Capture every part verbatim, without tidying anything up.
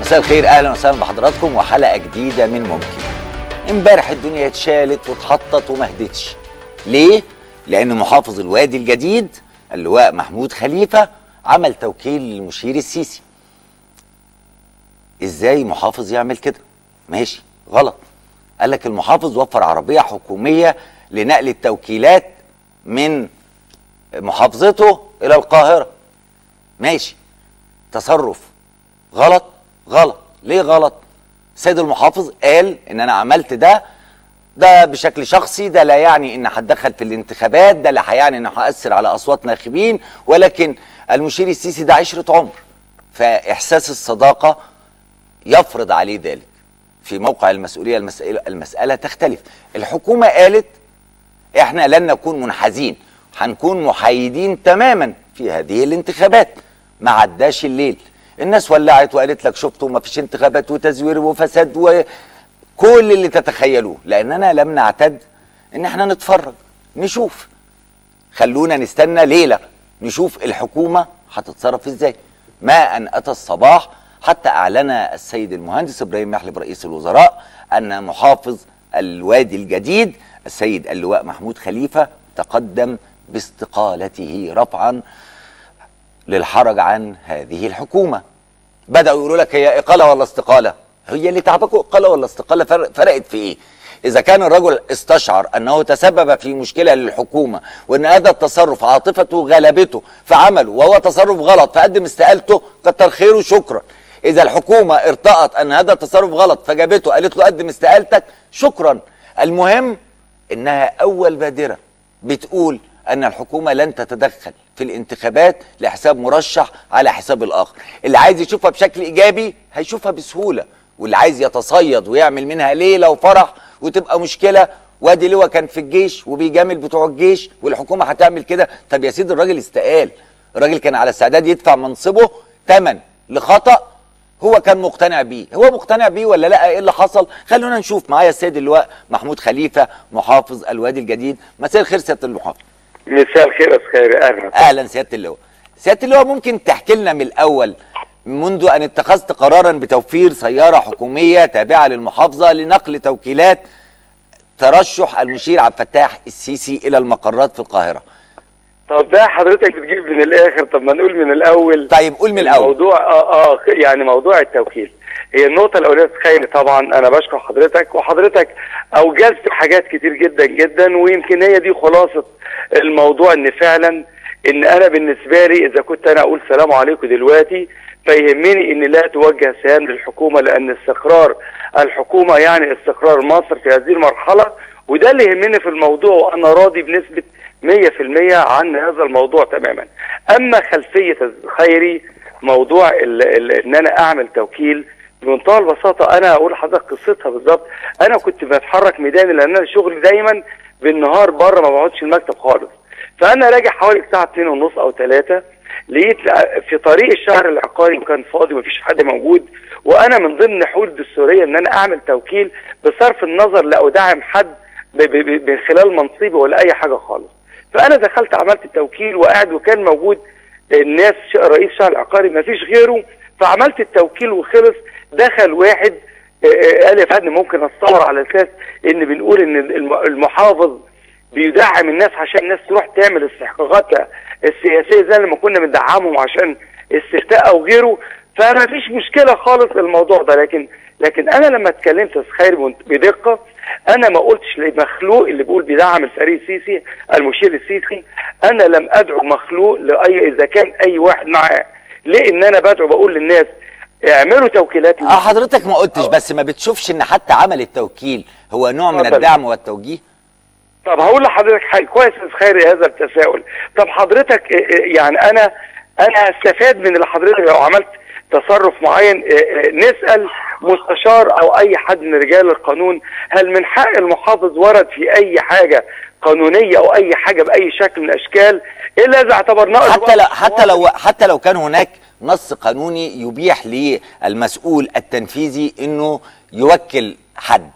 مساء الخير، اهلا وسهلا بحضراتكم وحلقه جديده من ممكن. امبارح الدنيا اتشالت واتحطت وما هدتش. ليه؟ لان محافظ الوادي الجديد اللواء محمود خليفه عمل توكيل للمشير السيسي. ازاي محافظ يعمل كده؟ ماشي، غلط. قال لك المحافظ وفر عربيه حكوميه لنقل التوكيلات من محافظته الى القاهره. ماشي، تصرف غلط. غلط. ليه غلط؟ السيد المحافظ قال ان انا عملت ده ده بشكل شخصي، ده لا يعني ان هتدخل في الانتخابات، ده لا يعني ان هأثر على اصوات ناخبين، ولكن المشير السيسي ده عشرة عمر، فاحساس الصداقه يفرض عليه ذلك. في موقع المسؤوليه المسألة, المساله تختلف. الحكومه قالت احنا لن نكون منحازين، هنكون محايدين تماما في هذه الانتخابات. ما عداش الليل، الناس ولعت وقالت لك شفتوا ما فيش انتخابات وتزوير وفساد وكل اللي تتخيلوه، لاننا لم نعتد ان احنا نتفرج نشوف. خلونا نستنى ليله نشوف الحكومه هتتصرف ازاي. ما ان اتى الصباح حتى اعلن السيد المهندس ابراهيم محلب رئيس الوزراء ان محافظ الوادي الجديد السيد اللواء محمود خليفه تقدم باستقالته رفعا للحرج عن هذه الحكومه. بدأوا يقولوا لك هي إقالة ولا استقالة؟ هي اللي تعبكوا إقالة ولا استقالة فرقت في إيه؟ إذا كان الرجل استشعر أنه تسبب في مشكلة للحكومة وأن هذا التصرف عاطفته غلبته فعمله وهو تصرف غلط فقدم استقالته، كتر خيره شكرا. إذا الحكومة ارتأت أن هذا التصرف غلط فجابته قالت له قدم استقالتك، شكرا. المهم إنها أول بادرة بتقول أن الحكومة لن تتدخل في الانتخابات لحساب مرشح على حساب الآخر. اللي عايز يشوفها بشكل إيجابي هيشوفها بسهولة، واللي عايز يتصيد ويعمل منها ليلة وفرح وتبقى مشكلة، وادي لواء كان في الجيش وبيجامل بتوع الجيش والحكومة هتعمل كده. طب يا سيدي الراجل استقال، الراجل كان على استعداد يدفع منصبه ثمن لخطأ هو كان مقتنع بيه. هو مقتنع بيه ولا لا؟ ايه اللي حصل؟ خلونا نشوف. معايا السيد اللواء محمود خليفة محافظ الوادي الجديد. مساء الخير سيادة المحافظ. مساء الخير يا خيري. اهلا اهلا سياده اللواء. سياده اللواء، ممكن تحكي لنا من الاول منذ ان اتخذت قرارا بتوفير سياره حكوميه تابعه للمحافظه لنقل توكيلات ترشح المشير عبد الفتاح السيسي الى المقرات في القاهره؟ طب ده حضرتك بتجيب من الاخر، طب ما نقول من الاول. طيب قول من الاول. موضوع اه اه يعني موضوع التوكيل، هي النقطه الاولانيه خيري. طبعا انا بشكر حضرتك، وحضرتك اوجزت حاجات كتير جدا جدا، ويمكن هي دي خلاصه الموضوع. ان فعلا ان انا بالنسبه لي اذا كنت انا اقول سلام عليكم دلوقتي فيهمني ان لا توجه سهام للحكومه، لان استقرار الحكومه يعني استقرار مصر في هذه المرحله، وده اللي يهمني في الموضوع، وانا راضي بنسبه مية في المية عن هذا الموضوع تماما. اما خلفيه خيري موضوع ال ال ان انا اعمل توكيل، بمنتهى البساطه انا اقول لحضرتك قصتها بالظبط. انا كنت بتحرك ميداني لان انا شغلي دايما بالنهار بره، ما بقعدش المكتب خالص. فانا راجع حوالي الساعه اتنين ونص او تلاتة، لقيت في طريق الشهر العقاري وكان فاضي ومفيش حد موجود، وانا من ضمن حقوق الدستوريه ان انا اعمل توكيل بصرف النظر لا ادعم حد من خلال منصبي ولا اي حاجه خالص. فانا دخلت عملت التوكيل وقاعد، وكان موجود الناس رئيس الشهر العقاري مفيش غيره، فعملت التوكيل وخلص. دخل واحد قال يا فندم ممكن اتصور على اساس ان بنقول ان المحافظ بيدعم الناس عشان الناس تروح تعمل استحقاقاتها السياسيه زي لما كنا بندعمهم عشان استفتاء او غيره. فما فيش مشكله خالص الموضوع ده، لكن لكن انا لما اتكلمت يا خير بدقه، انا ما قلتش لمخلوق اللي بيقول بيدعم الفريق السيسي المشير السيسي، انا لم ادعو مخلوق لاي اذا كان اي واحد معاه. ليه ان انا بدعو بقول للناس اعملوا توكيلات. اه حضرتك ما قلتش، بس ما بتشوفش ان حتى عمل التوكيل هو نوع من الدعم والتوجيه؟ طب هقول لحضرتك حاجه كويس يا خيري هذا التساؤل. طب حضرتك يعني انا انا هستفاد من اللي حضرتك لو عملت تصرف معين نسال مستشار او اي حد من رجال القانون، هل من حق المحافظ ورد في اي حاجه قانونيه او اي حاجه باي شكل من الاشكال الا اذا اعتبرناه حتى لو حتى لو حتى لو كان هناك نص قانوني يبيح للمسؤول التنفيذي انه يوكل حد،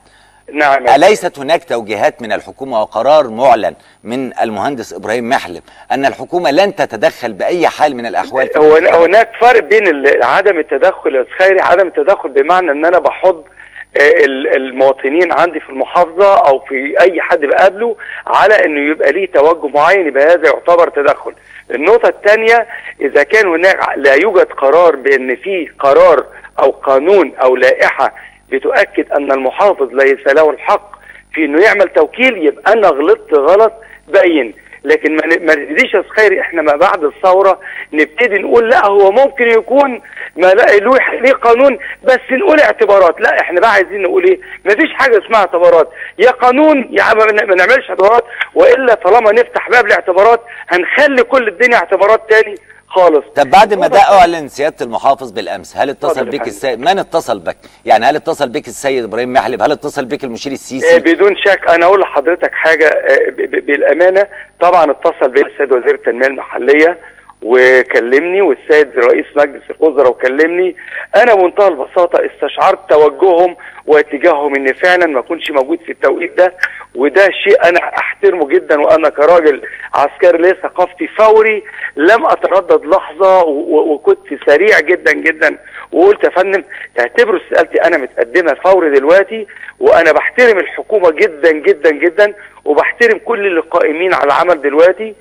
نعم. أليست هناك توجيهات من الحكومة وقرار معلن من المهندس إبراهيم محلب أن الحكومة لن تتدخل بأي حال من الأحوال؟ هو هناك فرق بين عدم التدخل يا خيري، عدم التدخل بمعنى ان انا بحض المواطنين عندي في المحافظة او في اي حد بقابله على انه يبقى ليه توجه معين، يبقى هذا يعتبر تدخل. النقطة الثانية، اذا كان هناك لا يوجد قرار بان في قرار او قانون او لائحة بتؤكد ان المحافظ ليس له الحق في انه يعمل توكيل، يبقى انا غلطت غلط باين. لكن ما نبتديش يا خيري احنا ما بعد الثوره نبتدي نقول لا هو ممكن يكون ما له ليه قانون بس نقول اعتبارات. لا، احنا بقى عايزين نقول ايه؟ ما فيش حاجه اسمها اعتبارات، يا قانون يا ما نعملش اعتبارات، والا طالما نفتح باب الاعتبارات هنخلي كل الدنيا اعتبارات تاني خالص. طب بعد ما ده اعلن سياده المحافظ بالامس، هل اتصل بك السيد؟ من اتصل بك؟ يعني هل اتصل بك السيد ابراهيم محلب؟ هل اتصل بك المشير السيسي؟ آه بدون شك. انا اقول لحضرتك حاجه آه بالامانه، طبعا اتصل بي السيد وزير التنميه المحليه وكلمني، والسيد رئيس مجلس الوزراء وكلمني. انا بمنتهى البساطه استشعرت توجههم واتجاههم ان فعلا ما اكونش موجود في التوقيت ده، وده شيء انا احترمه جدا. وانا كراجل عسكري ليا ثقافتي فوري لم اتردد لحظه، وكنت سريع جدا جدا وقلت يا فندم اعتبروا استقالتي انا متقدمه فوري دلوقتي، وانا بحترم الحكومه جدا جدا جدا، وبحترم كل اللي قائمين على العمل دلوقتي،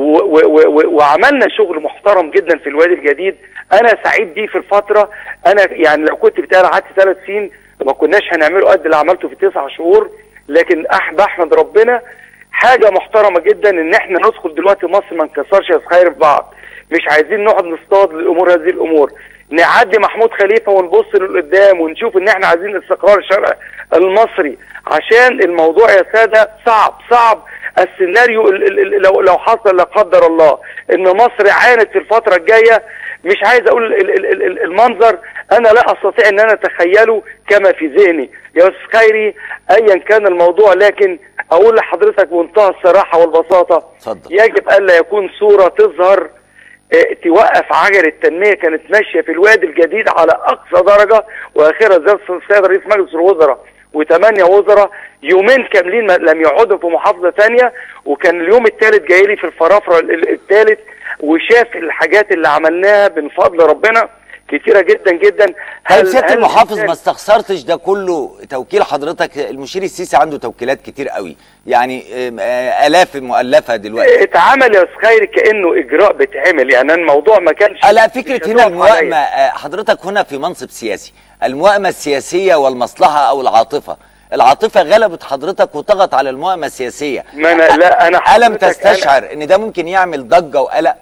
وعملنا شغل محترم جدا في الوادي الجديد. انا سعيد بيه في الفتره. انا يعني لو كنت بتاع قعدت ثلاث سنين ما كناش هنعمله قد اللي عملته في تسع شهور، لكن بحمد ربنا حاجه محترمه جدا ان احنا ندخل دلوقتي مصر ما نكسرش يا خير في بعض. مش عايزين نقعد نصطاد لامور هذه الامور، نعدي محمود خليفه ونبص لقدام ونشوف ان احنا عايزين استقرار الشرق المصري، عشان الموضوع يا ساده صعب صعب. السيناريو لو لو حصل لا قدر الله ان مصر عانت في الفتره الجايه، مش عايز اقول المنظر، انا لا استطيع ان انا اتخيله كما في ذهني يا استاذ خيري ايا كان الموضوع. لكن اقول لحضرتك بمنتهى الصراحه والبساطه، اتفضل. يجب الا يكون صوره تظهر اه توقف عجله التنميه كانت ماشيه في الوادي الجديد على اقصى درجه، واخرها زي السيد رئيس مجلس الوزراء وثمانية وزراء يومين كاملين لم يقعدوا في محافظه ثانيه، وكان اليوم الثالث جاي لي في الفرافره الثالث وشاف الحاجات اللي عملناها من فضل ربنا كتيره جدا جدا. هل سياده المحافظ ما استخسرتش ده كله توكيل حضرتك؟ المشير السيسي عنده توكيلات كتير قوي، يعني الاف مؤلفه دلوقتي. اتعمل يا استاذ خيري كانه اجراء بتعمل، يعني الموضوع ما كانش. لا، فكره هنا الموائمه، حضرتك هنا في منصب سياسي، الموائمه السياسيه والمصلحه او العاطفه، العاطفه غلبت حضرتك وطغت على الموائمه السياسيه. ما انا لا انا الم تستشعر أنا ان ده ممكن يعمل ضجه وقلق؟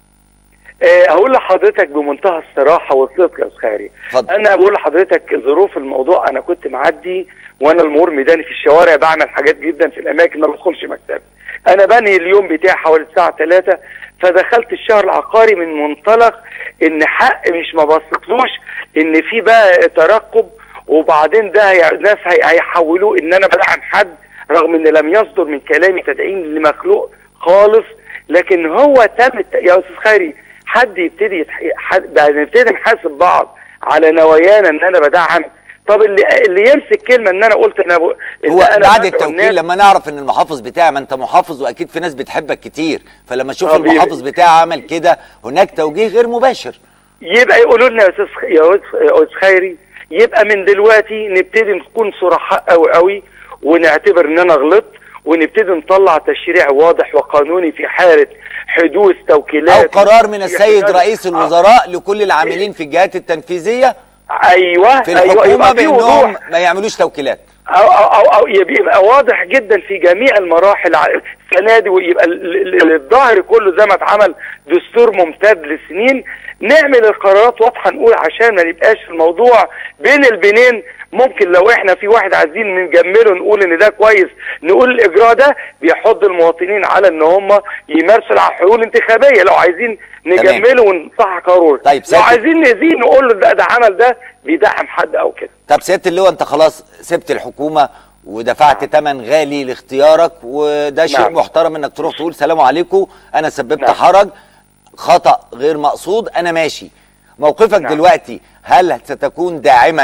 أه هقول لحضرتك بمنتهى الصراحه والصدق يا استاذ خيري، انا بقول لحضرتك ظروف الموضوع. انا كنت معدي وانا المرور ميداني في الشوارع، بعمل حاجات جدا في الاماكن، ما بدخلش مكتب. انا بنهي اليوم بتاعي حوالي الساعه ثلاثة، فدخلت الشهر العقاري من منطلق ان حق مش ما بصيتلوش ان في بقى ترقب، وبعدين ده هي ناس هيحولوه ان انا بدعم حد، رغم ان لم يصدر من كلامي تدعيم لمخلوق خالص. لكن هو تم يا استاذ خيري حد يبتدي حد نبتدي نحاسب بعض على نوايانا ان انا بدعم. طب اللي اللي يمسك كلمه ان انا قلت انا هو أنا بعد التوكيل لما نعرف ان المحافظ بتاعي، ما انت محافظ واكيد في ناس بتحبك كتير، فلما اشوف المحافظ بتاعي عمل كده هناك توجيه غير مباشر، يبقى يقولوا لنا يا استاذ يا استاذ خيري، يبقى من دلوقتي نبتدي نكون صراحه قوي قوي ونعتبر ان انا غلطت، ونبتدي نطلع تشريع واضح وقانوني في حاله حدوث توكيلات او قرار من السيد رئيس الوزراء لكل العاملين في الجهات التنفيذيه ايوه في الحكومه أيوة بانهم ما يعملوش توكيلات، او او او يبقى واضح جدا في جميع المراحل السنه دي، ويبقى الظاهر كله زي ما اتعمل دستور ممتد لسنين. نعمل القرارات واضحه، نقول عشان ما يبقاش الموضوع بين البنين. ممكن لو احنا في واحد عايزين نجمله نقول ان ده كويس، نقول الاجراء ده بيحض المواطنين على ان هم يمارسوا الحقوق الانتخابيه. لو عايزين نجمله ونصحح قرار، طيب لو عايزين نزيد نقول له ده, ده عمل ده بيدعم حد او كده. طب سياده اللواء، انت خلاص سبت الحكومه ودفعت نعم. ثمن غالي لاختيارك، وده شيء نعم. محترم انك تروح تقول سلام عليكم انا سببت نعم. حرج، خطأ غير مقصود، انا ماشي. موقفك نعم. دلوقتي هل ستكون داعما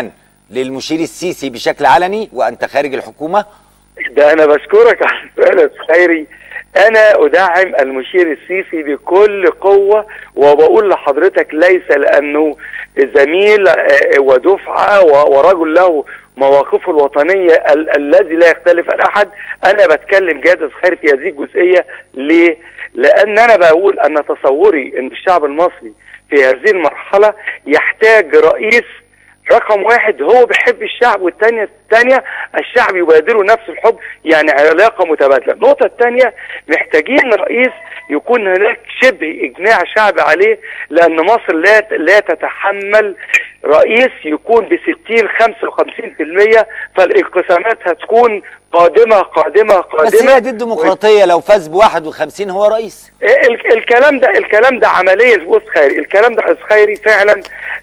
للمشير السيسي بشكل علني وانت خارج الحكومه؟ ده انا بشكرك على السؤال يا خيري. انا ادعم المشير السيسي بكل قوة، وبقول لحضرتك ليس لانه زميل ودفعة ورجل له مواقفه الوطنية ال الذي لا يختلف عن احد. انا بتكلم جاد خيري في هذه الجزئية. ليه؟ لان انا بقول ان تصوري ان الشعب المصري في هذه المرحلة يحتاج رئيس رقم واحد هو بيحب الشعب، والثانية الثانية الشعب يبادله نفس الحب، يعني علاقة متبادلة. النقطة الثانية محتاجين رئيس يكون هناك شبه إجماع شعبي عليه، لأن مصر لا لا تتحمل رئيس يكون بستين خمسة وخمسين في المية، فالانقسامات هتكون قادمة قادمة قادمة. بس هي دي الديمقراطية و... لو فاز بواحد وخمسين هو رئيس. ال الكلام ده الكلام ده عمليا بص خيري، الكلام ده خيري فعلا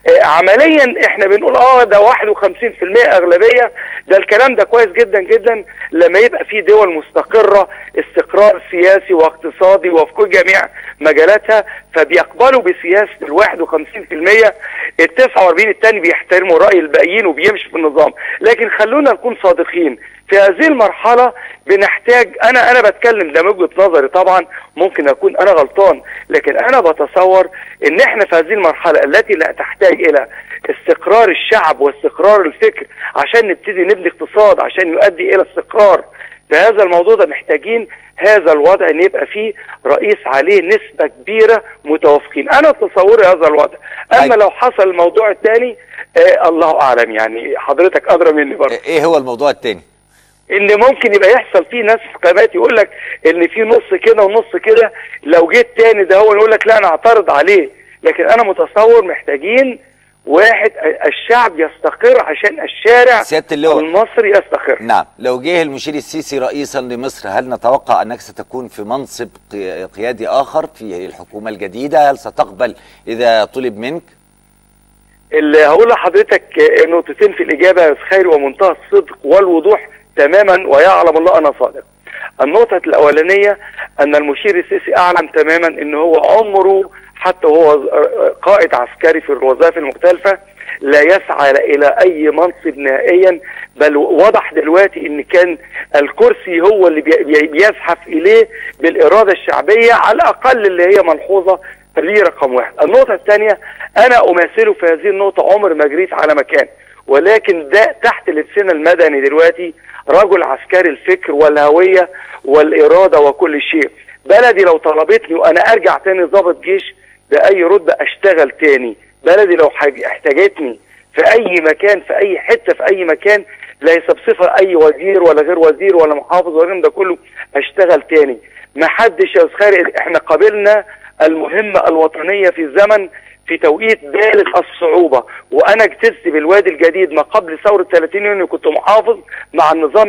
عمليا احنا بنقول اه ده واحد وخمسين في المية اغلبية، ده الكلام ده كويس جدا جدا لما يبقى في دول مستقرة استقرار سياسي واقتصادي وفي كل جميع مجالاتها، فبيقبلوا بسياسة الواحد وخمسين في المية، التسعة واربعين التاني بيحترموا رأي الباقيين وبيمشي في النظام. لكن خلونا نكون صادقين، في هذه المرحلة بنحتاج، انا انا بتكلم ده من وجهة نظري طبعا، ممكن اكون انا غلطان، لكن انا بتصور ان احنا في هذه المرحلة التي لا تحتاج الى استقرار الشعب واستقرار الفكر عشان نبتدي نبني اقتصاد عشان يؤدي الى استقرار في هذا الموضوع ده، محتاجين هذا الوضع ان يبقى فيه رئيس عليه نسبة كبيرة متوافقين. انا تصوري هذا الوضع. اما لو حصل الموضوع الثاني آه الله اعلم، يعني حضرتك ادرى مني برضه. ايه هو الموضوع الثاني؟ ان ممكن يبقى يحصل فيه ناس قامات يقول لك ان في نص كده ونص كده، لو جيت تاني ده هو يقول لك لا انا اعترض عليه. لكن انا متصور محتاجين واحد الشعب يستقر عشان الشارع المصري يستقر. نعم، لو جه المشير السيسي رئيسا لمصر هل نتوقع انك ستكون في منصب قيادي اخر في الحكومة الجديدة؟ هل ستقبل اذا طلب منك؟ اللي هقول لحضرتك نقطتين في الاجابة يا خير ومنتهى الصدق والوضوح تماما، ويعلم الله انا صادق. النقطة الاولانية ان المشير السيسي اعلم تماما ان هو عمره حتى هو قائد عسكري في الوظائف المختلفة لا يسعى الى اي منصب نهائيا، بل وضح دلوقتي ان كان الكرسي هو اللي بيزحف اليه بالارادة الشعبية على الاقل اللي هي ملحوظة. فدي رقم واحد. النقطة الثانية انا اماثله في هذه النقطة، عمر ما جريت على مكان، ولكن ده تحت لبسنا المدني دلوقتي رجل عسكري الفكر والهوية والإرادة وكل شيء. بلدي لو طلبتني وأنا أرجع تاني ضابط جيش بأي رتبة أشتغل تاني، بلدي لو احتاجتني في أي مكان في أي حتة في أي مكان ليس بصفة أي وزير ولا غير وزير ولا محافظ ولا ده كله أشتغل تاني. ما حدش يا خير، احنا قابلنا المهمة الوطنية في زمن في توقيت بالغ الصعوبة، وانا اجتزت بالوادي الجديد ما قبل ثورة ثلاثين يونيو كنت محافظ مع النظام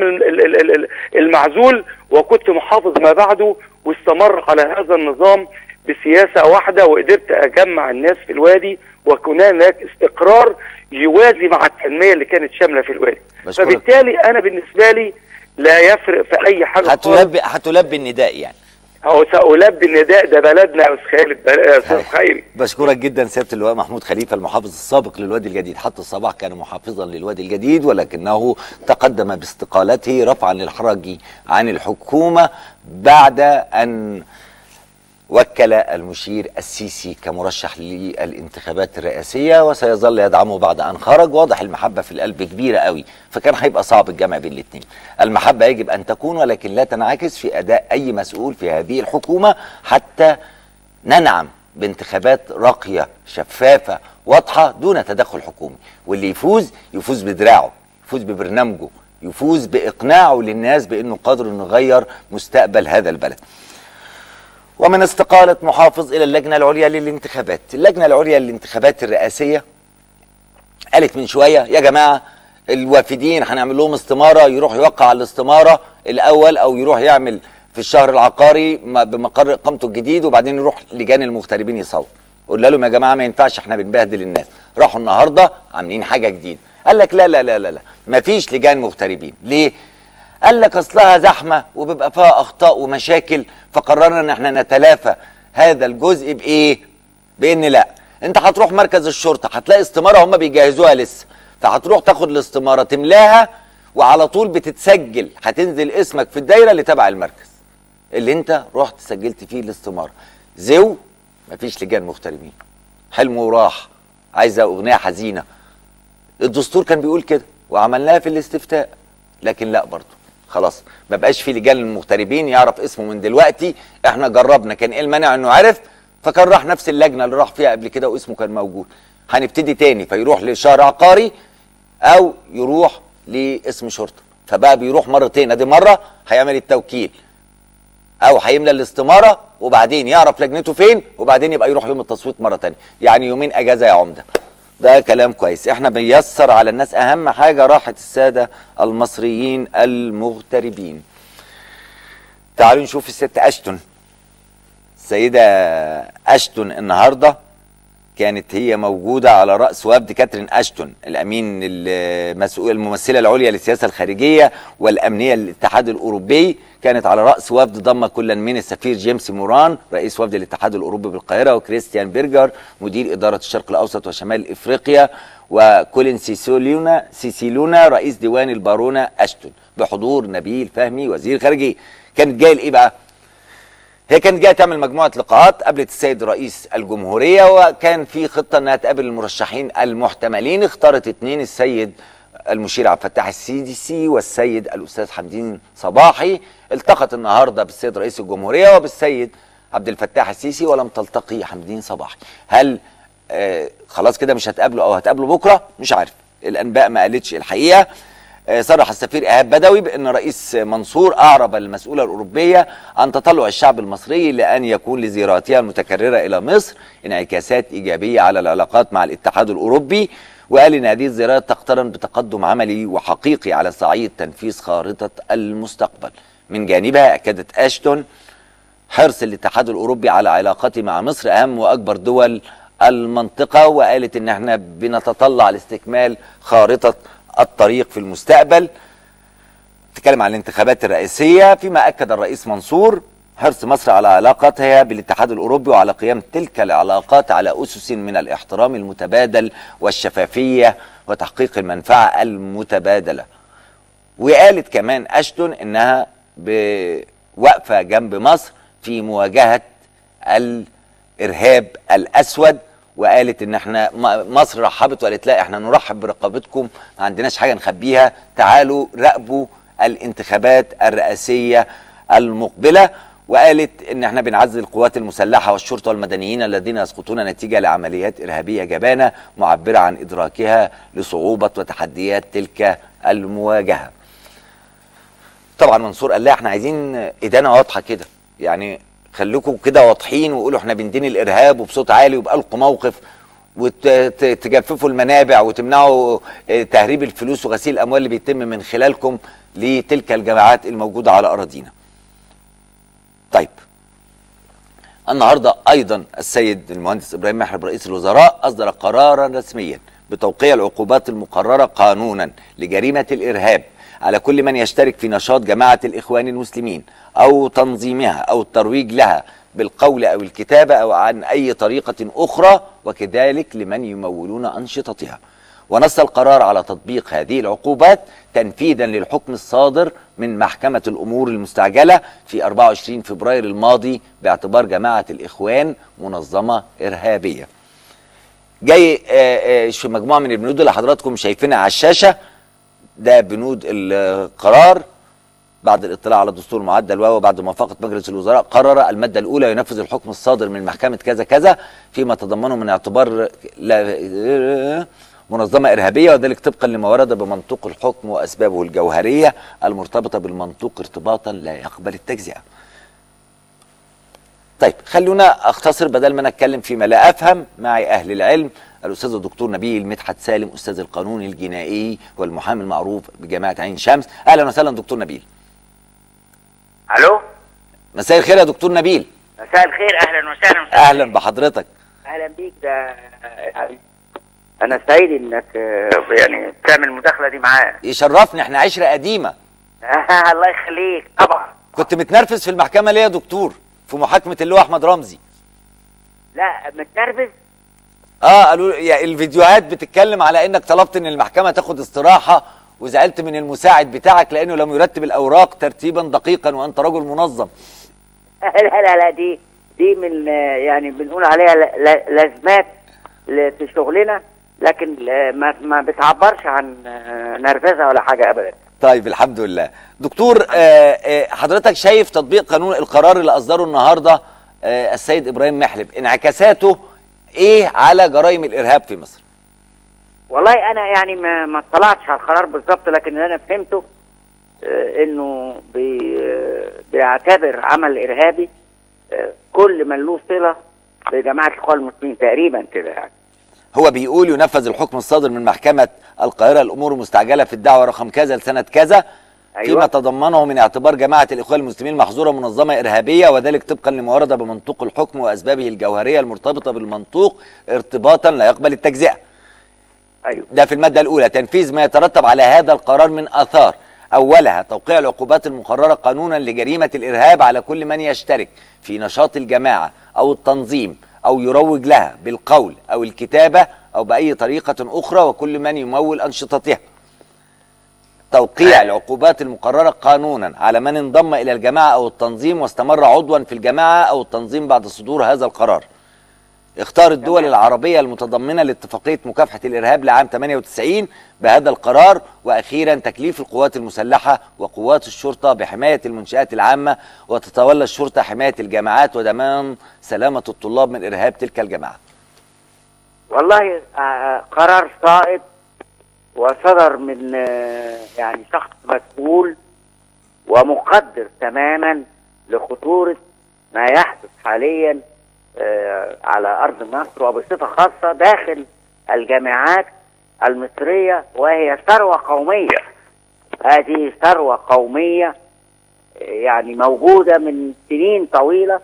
المعزول، وكنت محافظ ما بعده، واستمر على هذا النظام بسياسة واحدة، وقدرت اجمع الناس في الوادي وكان هناك استقرار يوازي مع التنمية اللي كانت شاملة في الوادي. فبالتالي انا بالنسبة لي لا يفرق في اي حاجة. هتلبي هتلبي النداء يعني؟ أو سألبي النداء، ده بلدنا يا أستاذ خيري. بشكرك جدا سيادة اللواء محمود خليفة المحافظ السابق للوادي الجديد. حتى الصباح كان محافظا للوادي الجديد، ولكنه تقدم باستقالته رفعا للحرج عن الحكومة بعد أن وكل المشير السيسي كمرشح للانتخابات الرئاسية، وسيظل يدعمه بعد أن خرج. واضح المحبة في القلب كبيرة قوي، فكان هيبقى صعب الجمع بين الاثنين. المحبة يجب أن تكون، ولكن لا تنعكس في أداء أي مسؤول في هذه الحكومة، حتى ننعم بانتخابات راقية شفافة واضحة دون تدخل حكومي. واللي يفوز يفوز بدراعه، يفوز ببرنامجه، يفوز بإقناعه للناس بأنه قادر أنه يغير مستقبل هذا البلد. ومن استقالة محافظ إلى اللجنة العليا للانتخابات. اللجنة العليا للانتخابات الرئاسية قالت من شوية يا جماعة الوافدين هنعمل لهم استمارة، يروح يوقع على الاستمارة الأول أو يروح يعمل في الشهر العقاري بمقر إقامته الجديد، وبعدين يروح لجان المغتربين يصوت. قلنا لهم يا جماعة ما ينفعش، احنا بنبهدل الناس. راحوا النهاردة عاملين حاجة جديدة، قال لك لا لا لا لا لا مفيش لجان مغتربين. ليه؟ قال لك اصلها زحمه وبيبقى فيها اخطاء ومشاكل، فقررنا ان احنا نتلافى هذا الجزء بايه؟ بان لا، انت هتروح مركز الشرطه هتلاقي استماره هم بيجهزوها لسه، فهتروح تاخد الاستماره تملاها، وعلى طول بتتسجل، هتنزل اسمك في الدايره اللي تبع المركز اللي انت رحت سجلت فيه الاستماره. زو مفيش لجان مغتربين، حلم وراح، عايزه اغنيه حزينه. الدستور كان بيقول كده وعملناها في الاستفتاء، لكن لا برضه خلاص ما بقاش في لجان للمغتربين يعرف اسمه من دلوقتي. احنا جربنا، كان ايه المانع انه عرف؟ فكان راح نفس اللجنه اللي راح فيها قبل كده واسمه كان موجود. هنبتدي تاني، فيروح لشهر عقاري او يروح لاسم شرطه، فبقى بيروح مرتين. ادي مره هيعمل التوكيل او هيملى الاستماره وبعدين يعرف لجنته فين، وبعدين يبقى يروح يوم التصويت مره ثانيه، يعني يومين اجازه يا عمده. ده كلام كويس، احنا بنيسر على الناس. اهم حاجه راحه الساده المصريين المغتربين. تعالوا نشوف الست اشتون. السيده اشتون النهارده كانت هي موجوده على راس وفد كاترين اشتون الامين المسؤول الممثله العليا للسياسه الخارجيه والامنيه للاتحاد الاوروبي، كانت على راس وفد ضم كلا من السفير جيمس موران رئيس وفد الاتحاد الاوروبي بالقاهره، وكريستيان بيرجر مدير اداره الشرق الاوسط وشمال افريقيا، وكولين سيسيلونا سيسيلونا رئيس ديوان البارونه اشتون، بحضور نبيل فهمي وزير خارجيه. كانت جايه لايه بقى؟ هي كانت جايه تعمل مجموعه لقاءات، قابلت السيد رئيس الجمهوريه، وكان في خطه انها تقابل المرشحين المحتملين. اختارت اثنين، السيد المشير عبد الفتاح السيسي والسيد الاستاذ حمدين صباحي. التقت النهارده بالسيد رئيس الجمهوريه وبالسيد عبد الفتاح السيسي، ولم تلتقي حمدين صباحي. هل آه خلاص كده مش هتقابله او هتقابله بكره؟ مش عارف، الانباء ما قالتش الحقيقه. صرح السفير إيهاب بدوي بأن رئيس منصور أعرب المسؤولة الأوروبية عن تطلع الشعب المصري لأن يكون لزياراتها المتكررة إلى مصر انعكاسات إيجابية على العلاقات مع الاتحاد الأوروبي، وقال إن هذه الزيارات تقترن بتقدم عملي وحقيقي على صعيد تنفيذ خارطة المستقبل. من جانبها أكدت أشتون حرص الاتحاد الأوروبي على علاقته مع مصر أهم وأكبر دول المنطقة، وقالت إن احنا بنتطلع لاستكمال خارطة الطريق في المستقبل. تتكلم عن الانتخابات الرئاسية، فيما أكد الرئيس منصور حرص مصر على علاقتها بالاتحاد الأوروبي وعلى قيام تلك العلاقات على أسس من الاحترام المتبادل والشفافية وتحقيق المنفعة المتبادلة. وقالت كمان أشتون إنها واقفة جنب مصر في مواجهة الإرهاب الأسود، وقالت ان احنا مصر رحبت وقالت لا احنا نرحب برقابتكم، ما عندناش حاجه نخبيها، تعالوا راقبوا الانتخابات الرئاسيه المقبله. وقالت ان احنا بنعزز القوات المسلحه والشرطه والمدنيين الذين يسقطون نتيجه لعمليات ارهابيه جبانه، معبره عن ادراكها لصعوبه وتحديات تلك المواجهه. طبعا منصور قال لا احنا عايزين ادانه واضحه كده، يعني خليكم كده واضحين وقولوا احنا بندين الارهاب وبصوت عالي ويبقى لكم موقف، وتجففوا المنابع وتمنعوا تهريب الفلوس وغسيل الاموال اللي بيتم من خلالكم لتلك الجماعات الموجوده على اراضينا. طيب النهارده ايضا السيد المهندس ابراهيم محرب رئيس الوزراء اصدر قرارا رسميا بتوقيع العقوبات المقرره قانونا لجريمه الارهاب على كل من يشترك في نشاط جماعة الإخوان المسلمين أو تنظيمها أو الترويج لها بالقول أو الكتابة أو عن أي طريقة أخرى، وكذلك لمن يمولون أنشطتها. ونص القرار على تطبيق هذه العقوبات تنفيذا للحكم الصادر من محكمة الأمور المستعجلة في أربعة وعشرين فبراير الماضي باعتبار جماعة الإخوان منظمة إرهابية. جاي في مجموعة من البنود اللي حضراتكم شايفينها على الشاشة، ده بنود القرار بعد الاطلاع على الدستور المعدل وبعد موافقه مجلس الوزراء. قرر الماده الاولى ينفذ الحكم الصادر من محكمه كذا كذا فيما تضمنه من اعتبار منظمه ارهابيه، وذلك طبقا لما ورد بمنطوق الحكم واسبابه الجوهريه المرتبطه بالمنطوق ارتباطا لا يقبل التجزئه. طيب خلونا اختصر بدل ما انا اتكلم فيما لا افهم. معي اهل العلم الاستاذ الدكتور نبيل مدحت سالم استاذ القانون الجنائي والمحامي المعروف بجامعه عين شمس. اهلا وسهلا دكتور نبيل. الو، مساء الخير يا دكتور نبيل. مساء الخير، اهلا وسهلا. اهلا بحضرتك. اهلا بيك. ده انا سعيد انك يعني تعمل المداخله دي معايا. يشرفني، احنا عشره قديمه. الله يخليك. طبعا كنت متنرفز في المحكمه ليه يا دكتور في محاكمه اللواء احمد رمزي؟ لا متنرفز. اه قالوا يعني الفيديوهات بتتكلم على انك طلبت ان المحكمه تاخد استراحه وزعلت من المساعد بتاعك لانه لم يرتب الاوراق ترتيبا دقيقا وانت رجل منظم. لا لا لا دي دي من يعني بنقول عليها لازمات في شغلنا، لكن ما ما بتعبرش عن نرفزه ولا حاجه ابدا. طيب الحمد لله. دكتور آه حضرتك شايف تطبيق قانون القرار اللي اصدره النهارده آه السيد ابراهيم محلب انعكاساته ايه على جرائم الارهاب في مصر؟ والله انا يعني ما ما اطلعتش على القرار بالظبط، لكن اللي انا فهمته آه انه بي آه بيعتبر عمل ارهابي آه كل من له صله بجماعه الاخوان المسلمين تقريبا كده يعني. هو بيقول ينفذ الحكم الصادر من محكمة القاهرة الأمور المستعجلة في الدعوة رقم كذا لسنة كذا أيوة. فيما تضمنه من اعتبار جماعة الإخوان المسلمين محظورة منظمة إرهابية، وذلك طبقا لما ورد بمنطوق الحكم وأسبابه الجوهرية المرتبطة بالمنطوق ارتباطا لا يقبل التجزئة. أيوة. ده في المادة الأولى. تنفيذ ما يترتب على هذا القرار من آثار، أولها توقيع العقوبات المقررة قانونا لجريمة الإرهاب على كل من يشترك في نشاط الجماعة أو التنظيم أو يروج لها بالقول أو الكتابة أو بأي طريقة أخرى، وكل من يمول أنشطتها. توقيع العقوبات المقررة قانونا على من انضم إلى الجماعة أو التنظيم واستمر عضوا في الجماعة أو التنظيم بعد صدور هذا القرار. اختار الدول العربية المتضمنة لاتفاقية مكافحة الإرهاب لعام ثمانية وتسعين بهذا القرار. وأخيرا تكليف القوات المسلحة وقوات الشرطة بحماية المنشآت العامة، وتتولى الشرطة حماية الجامعات وضمان سلامة الطلاب من إرهاب تلك الجماعات. والله قرار صائب وصدر من يعني شخص مسؤول ومقدر تماما لخطورة ما يحدث حاليا على أرض مصر، وبصفة خاصة داخل الجامعات المصرية، وهي ثروة قومية. هذه ثروة قومية يعني موجودة من سنين طويلة،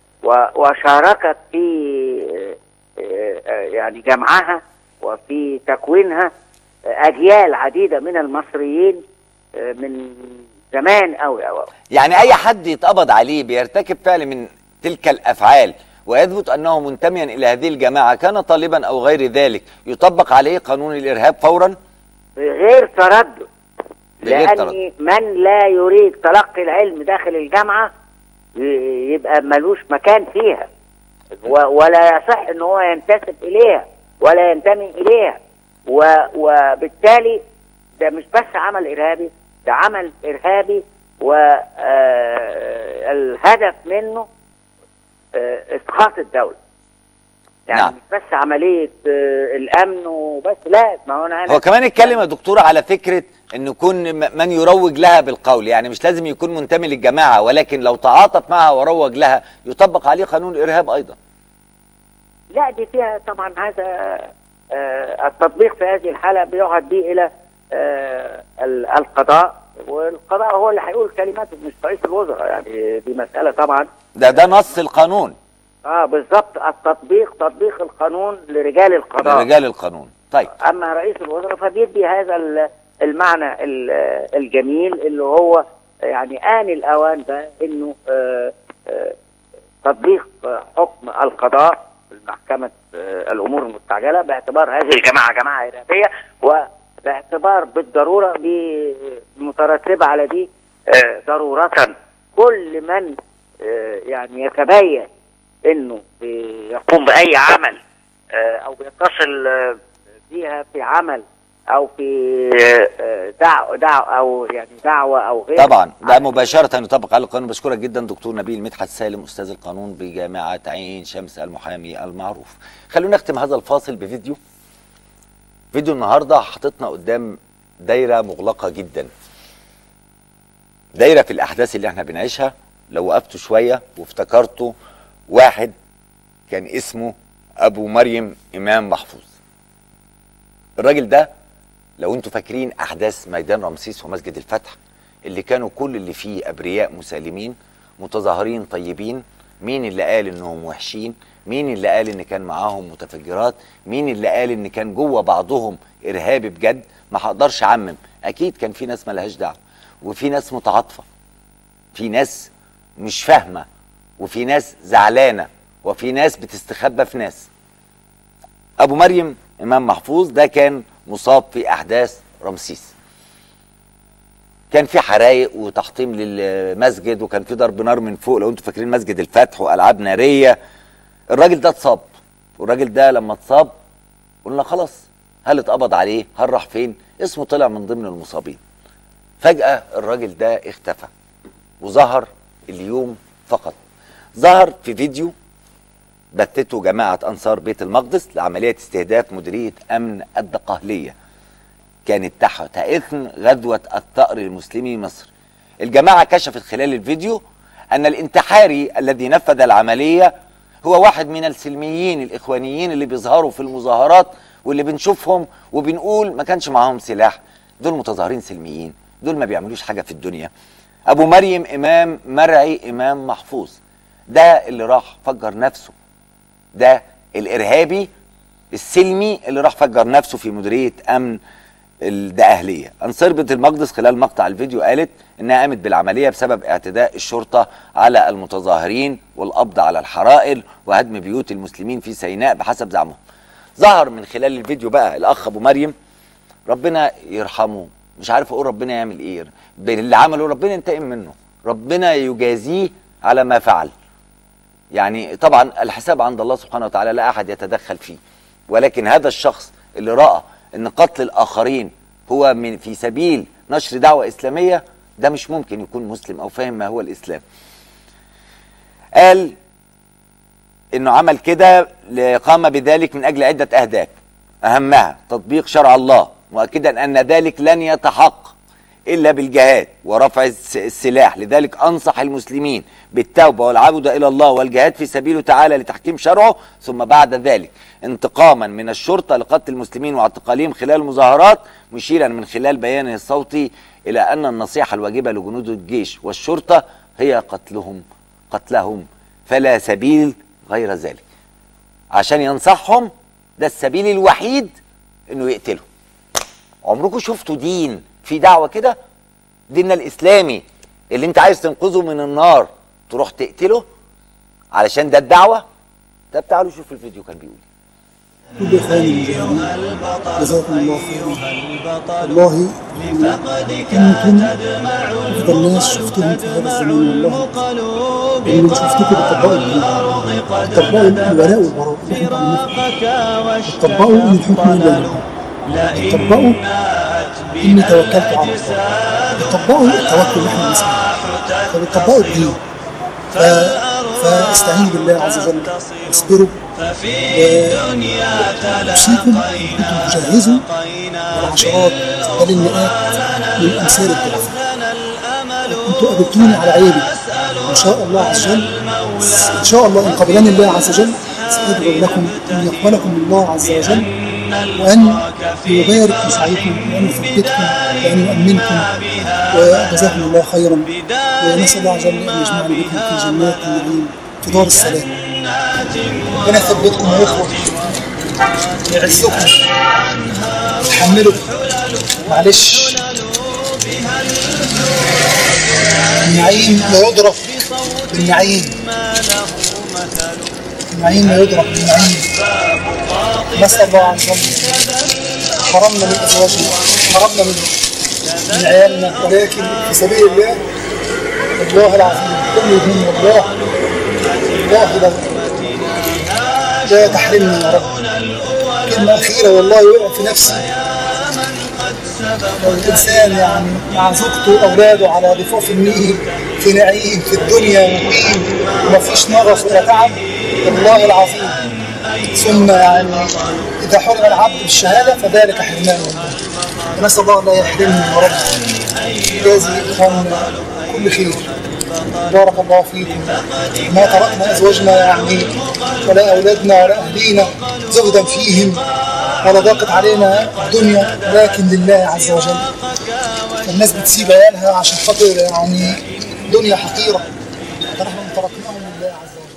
وشاركت في يعني جمعها وفي تكوينها أجيال عديدة من المصريين من زمان أوي أوي. يعني أي حد يتقبض عليه بيرتكب فعل من تلك الأفعال ويثبت أنه منتميا إلى هذه الجماعة كان طالبا أو غير ذلك، يطبق عليه قانون الإرهاب فورا بغير تردد، لأن من لا يريد تلقي العلم داخل الجامعة يبقى ملوش مكان فيها، ولا يصح أنه هو ينتسب إليها ولا ينتمي إليها، وبالتالي ده مش بس عمل إرهابي، ده عمل إرهابي والهدف منه اسقاط الدولة. يعني نعم. مش بس عملية الأمن وبس، لا، ما هو أنا هو كمان اتكلم يا دكتور على فكرة إن يكون من يروج لها بالقول، يعني مش لازم يكون منتمي للجماعة، ولكن لو تعاطف معها وروج لها يطبق عليه قانون الإرهاب أيضا. لا دي فيها طبعا هذا آه التطبيق في هذه الحالة بيقعد به إلى آه القضاء، والقضاء هو اللي هيقول كلماته مش رئيس الوزراء، يعني دي مسألة طبعا ده ده نص القانون. اه بالظبط، التطبيق تطبيق القانون لرجال القضاء، لرجال القانون. طيب اما رئيس الوزراء فبيدي هذا المعنى الجميل اللي هو يعني آن الأوان ده انه آه آه تطبيق حكم القضاء في محكمة آه الأمور المستعجلة باعتبار هذه الجماعة جماعة إرهابية، وباعتبار بالضرورة مترتبة على دي آه ضرورة كل من آه يعني يتبين انه يقوم باي عمل او بيتصل بيها في عمل او في دعوه دعوه او يعني دعوه او غير، طبعا ده مباشره يطبق على القانون. بشكرك جدا دكتور نبيل مدحت سالم استاذ القانون بجامعه عين شمس المحامي المعروف. خلونا نختم هذا الفاصل بفيديو. فيديو النهارده حاططنا قدام دايره مغلقه جدا، دايره في الاحداث اللي احنا بنعيشها. لو وقفتوا شويه وافتكرتوا واحد كان اسمه ابو مريم امام محفوظ. الراجل ده لو انتوا فاكرين احداث ميدان رمسيس ومسجد الفتح اللي كانوا كل اللي فيه ابرياء مسالمين متظاهرين طيبين، مين اللي قال انهم وحشين؟ مين اللي قال ان كان معاهم متفجرات؟ مين اللي قال ان كان جوه بعضهم ارهابي بجد؟ ما هقدرش اعمم، اكيد كان في ناس ملهاش دعوه، وفي ناس متعاطفه، في ناس مش فاهمه، وفي ناس زعلانه، وفي ناس بتستخبى في ناس. ابو مريم امام محفوظ ده كان مصاب في احداث رمسيس، كان في حرايق وتحطيم للمسجد وكان في ضرب نار من فوق لو انتم فاكرين مسجد الفتح والعاب ناريه. الراجل ده اتصاب، والراجل ده لما اتصاب قلنا خلاص هل اتقبض عليه؟ هل راح فين؟ اسمه طلع من ضمن المصابين. فجأة الراجل ده اختفى وظهر اليوم فقط. ظهر في فيديو بثته جماعة أنصار بيت المقدس لعملية استهداف مديرية أمن الدقهلية، كانت تحت إثم غزوة الثأر المسلمي مصر. الجماعة كشفت خلال الفيديو أن الانتحاري الذي نفذ العملية هو واحد من السلميين الإخوانيين اللي بيظهروا في المظاهرات واللي بنشوفهم وبنقول ما كانش معاهم سلاح، دول متظاهرين سلميين، دول ما بيعملوش حاجة في الدنيا. أبو مريم إمام مرعي إمام محفوظ ده اللي راح فجر نفسه، ده الإرهابي السلمي اللي راح فجر نفسه في مديرية أمن الدقهلية. أنصار بيت المقدس خلال مقطع الفيديو قالت إنها قامت بالعملية بسبب اعتداء الشرطة على المتظاهرين والقبض على الحرائر وهدم بيوت المسلمين في سيناء بحسب زعمهم. ظهر من خلال الفيديو بقى الأخ أبو مريم، ربنا يرحمه، مش عارف أقول ربنا يعمل إيه، اللي عمله ربنا ينتقم منه، ربنا يجازيه على ما فعل. يعني طبعا الحساب عند الله سبحانه وتعالى لا أحد يتدخل فيه، ولكن هذا الشخص اللي رأى ان قتل الاخرين هو من في سبيل نشر دعوة اسلامية ده مش ممكن يكون مسلم او فاهم ما هو الاسلام. قال انه عمل كده قام بذلك من اجل عدة اهداف اهمها تطبيق شرع الله، مؤكدا ان ذلك لن يتحقق الا بالجهاد ورفع السلاح، لذلك انصح المسلمين بالتوبة والعودة الى الله والجهاد في سبيله تعالى لتحكيم شرعه، ثم بعد ذلك انتقاما من الشرطة لقتل المسلمين واعتقالهم خلال المظاهرات، مشيرا من خلال بيانه الصوتي الى ان النصيحة الواجبة لجنود الجيش والشرطة هي قتلهم قتلهم فلا سبيل غير ذلك. عشان ينصحهم ده السبيل الوحيد انه يقتلهم. عمركم شفتوا دين في دعوة كده؟ ديننا الاسلامي اللي انت عايز تنقذه من النار تروح تقتله علشان ده الدعوة؟ طب تعالوا شوفوا الفيديو كان بيقول كل اخواني المجاهدين جزاكم الله خيرا. والله انتم افضل ناس شفتهم في هذا الزمان، والله اللي شفتكم بتطبقوا الدين، بتطبقوا الولاء والبراء اللي احنا بنعمله، بتطبقوا ان الحكم لله، بتطبقوا اني توكلت على الله، بتطبقوا التوكل اللي احنا بنسمعه، فبتطبقوا الدين. ف... فاستعينوا بالله عز وجل واصبروا، وأوصيكم أن تجهزوا العشرات بل المئات من أمثال الضعفاء. كنتوا قابلتوني على عيبي إن شاء الله عز وجل، إن شاء الله إن قبلني الله عز وجل سأدعو لكم أن يقبلكم الله عز وجل وأن يبارك في سعيكم وأن يثبتكم وأن يؤمنكم، وجزاكم الله خيرا. ونسأل الله عز وجل أن يجمعنا بكم في جنات النعيم في دار السلام. ربنا يثبتكم يا إخوة، يعزكم، يتحملوا. معلش النعيم لا يضرب بالنعيم، النعيم لا يضرب بالنعيم. نسأل الله عز وجل، حرمنا من أزواجنا، حرمنا من من عيالنا، ولكن في سبيل الله والله العظيم كل يوم والله والله لا لا تحرمني يا رب. كلمة أخيرة والله وقع في نفسي، لو الإنسان يعني مع زوجته وأولاده على ضفاف النيل في نعيم في الدنيا مقيم ومفيش نغص ولا تعب والله العظيم، ثم يعني إذا حرم العبد بالشهادة فذلك حرمان والله. نسأل الله لا يحرمني يا رب، يجازي إخواننا كل خير. بارك الله فيكم. ما تركنا أزواجنا يعني ولا أولادنا ولا أهلينا زهدا فيهم ولا ضاقت علينا الدنيا، لكن لله عز وجل. الناس بتسيب عيالها عشان خاطر يعني دنيا حقيرة، فنحن تركناهم لله عز وجل.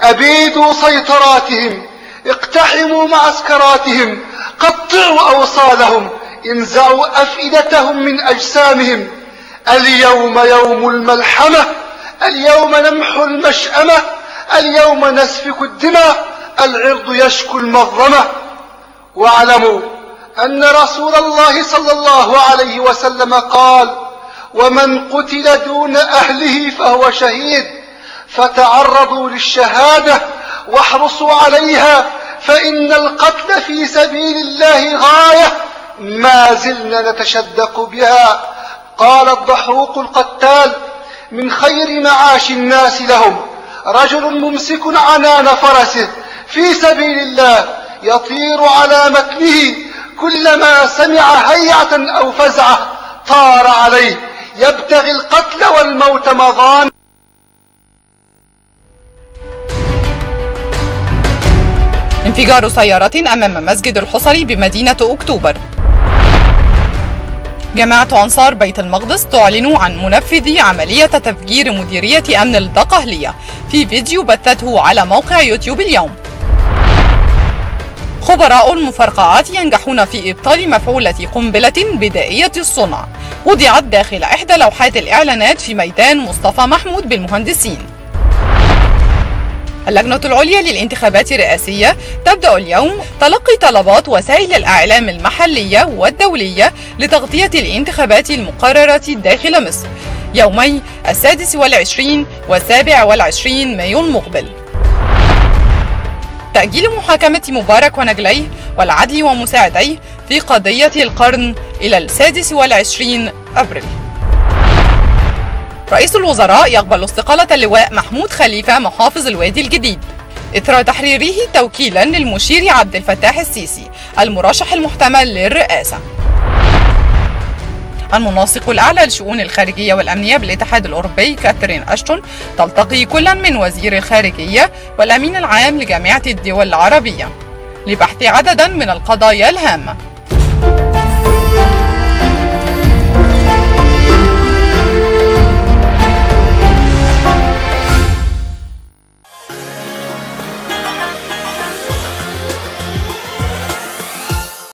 أبيدوا سيطراتهم، اقتحموا معسكراتهم، قطعوا أوصالهم، انزعوا أفئدتهم من أجسامهم. اليوم يوم الملحمة، اليوم نمحو المشأمة، اليوم نسفك الدماء، العرض يشكو المظلمة. واعلموا أن رسول الله صلى الله عليه وسلم قال: ومن قتل دون أهله فهو شهيد. فتعرضوا للشهادة واحرصوا عليها، فإن القتل في سبيل الله غاية ما زلنا نتشدق بها. قال الضحوك القتال: من خير معاش الناس لهم رجل ممسك عنان فرسه في سبيل الله يطير على متنه، كلما سمع هيعة أو فزعة طار عليه يبتغي القتل والموت مضان. انفجار سيارة أمام مسجد الحصري بمدينة أكتوبر. جماعة أنصار بيت المقدس تعلن عن منفذي عملية تفجير مديرية أمن الدقهلية في فيديو بثته على موقع يوتيوب اليوم. خبراء المفرقعات ينجحون في إبطال مفعولة قنبلة بدائية الصنع وضعت داخل إحدى لوحات الإعلانات في ميدان مصطفى محمود بالمهندسين. اللجنة العليا للانتخابات الرئاسية تبدأ اليوم تلقي طلبات وسائل الإعلام المحلية والدولية لتغطية الانتخابات المقررة داخل مصر يومي السادس والعشرين والسابع والعشرين مايو المقبل. تأجيل محاكمة مبارك ونجليه والعدلي ومساعديه في قضية القرن إلى السادس والعشرين أبريل. رئيس الوزراء يقبل استقالة اللواء محمود خليفة محافظ الوادي الجديد إثر تحريره توكيلا للمشير عبد الفتاح السيسي المرشح المحتمل للرئاسة. المنسق الأعلى للشؤون الخارجية والأمنية بالاتحاد الأوروبي كاثرين أشتون تلتقي كلا من وزير الخارجية والأمين العام لجامعة الدول العربية لبحث عددا من القضايا الهامة.